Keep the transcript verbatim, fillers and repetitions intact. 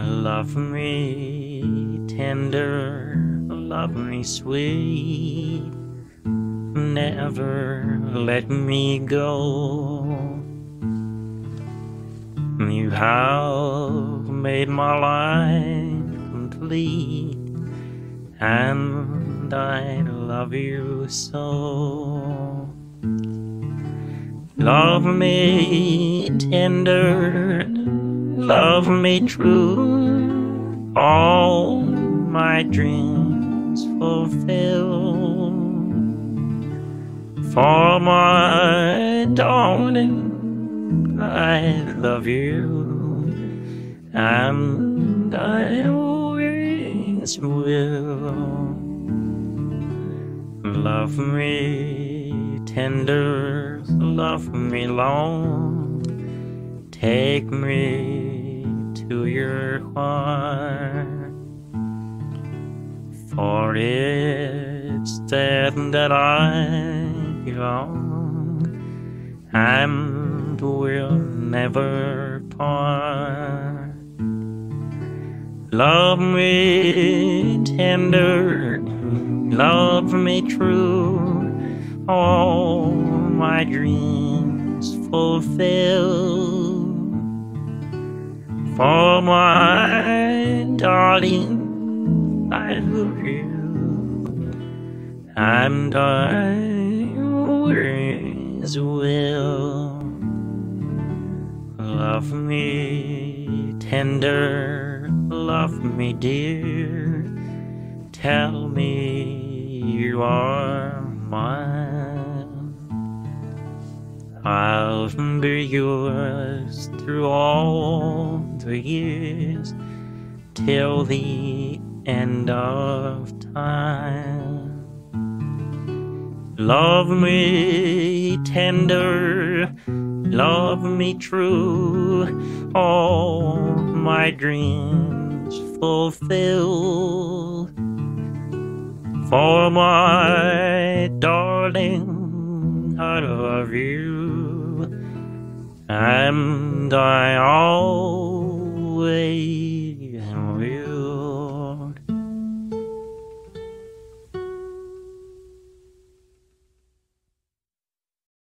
Love me tender, love me sweet, never let me go. You have made my life complete, and I love you so. Love me tender, love me true, all my dreams fulfill. For my darling, I love you, and I always will. Love me tender, love me long, take me to your heart. For it's there that I belong, and will never part. Love me tender, love me true, all my dreams fulfill. For my darling, I love you, and I always will. Love me tender, love me dear, tell me you are mine. I'll be yours through all the years, till the end of time. Love me tender, love me true, all my dreams fulfill. For my darling, I love you, and I always